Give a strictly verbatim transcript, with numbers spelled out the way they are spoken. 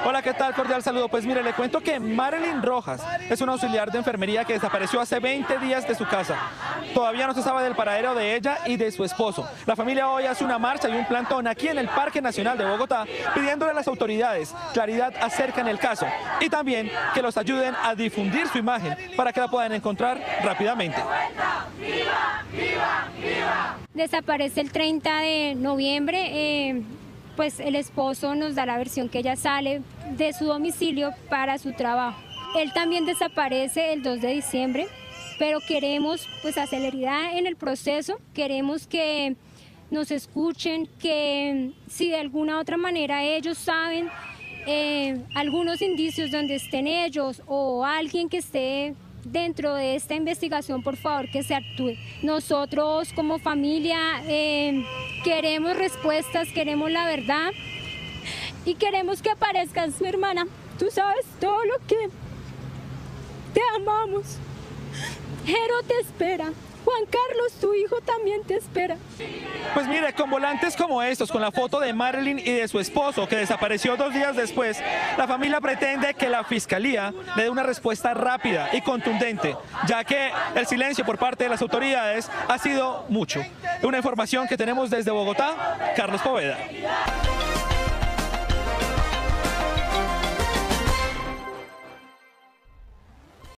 Hola, ¿qué tal? Cordial saludo. Pues mire, le cuento que Marilyn Rojas es una auxiliar de enfermería que desapareció hace veinte días de su casa. Todavía no se sabe del paradero de ella y de su esposo. La familia hoy hace una marcha y un plantón aquí en el Parque Nacional de Bogotá, pidiéndole a las autoridades claridad acerca en el caso y también que los ayuden a difundir su imagen para que la puedan encontrar rápidamente. Desaparece el treinta de noviembre, eh, pues el esposo nos da la versión que ella sale de su domicilio para su trabajo. Él también desaparece el dos de diciembre, pero queremos pues celeridad en el proceso, queremos que nos escuchen, que si de alguna otra manera ellos saben eh, algunos indicios donde estén ellos o alguien que esté dentro de esta investigación, por favor que se actúe. Nosotros como familia eh, queremos respuestas, queremos la verdad y queremos que aparezcas, mi hermana. Tú sabes todo lo que te amamos. Jero te espera. Juan Carlos, tu hijo, también te espera. Pues mire, con volantes como estos, con la foto de Marilyn y de su esposo, que desapareció dos días después, la familia pretende que la Fiscalía le dé una respuesta rápida y contundente, ya que el silencio por parte de las autoridades ha sido mucho. Una información que tenemos desde Bogotá, Carlos Poveda.